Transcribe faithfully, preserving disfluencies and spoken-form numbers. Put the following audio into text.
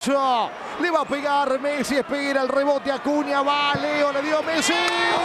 Le va a pegar Messi, espera el rebote, Acuña, va, Leo, le dio Messi.